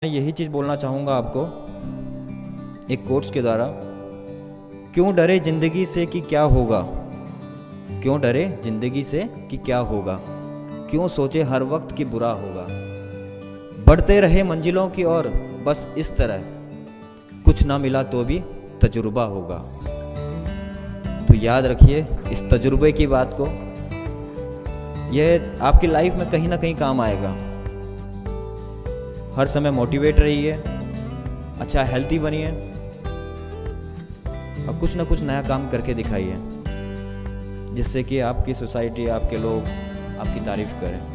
मैं यही चीज़ बोलना चाहूँगा आपको एक कोट्स के द्वारा। क्यों डरे ज़िंदगी से कि क्या होगा, क्यों डरे ज़िंदगी से कि क्या होगा, क्यों सोचे हर वक्त कि बुरा होगा। बढ़ते रहे मंजिलों की ओर बस इस तरह, कुछ ना मिला तो भी तजुर्बा होगा। तो याद रखिए इस तजुर्बे की बात को, यह आपकी लाइफ में कहीं ना कहीं काम आएगा। हर समय मोटिवेट रहिए, अच्छा हेल्थी बनिए और कुछ ना कुछ नया काम करके दिखाइए, जिससे कि आपकी सोसाइटी, आपके लोग आपकी तारीफ करें।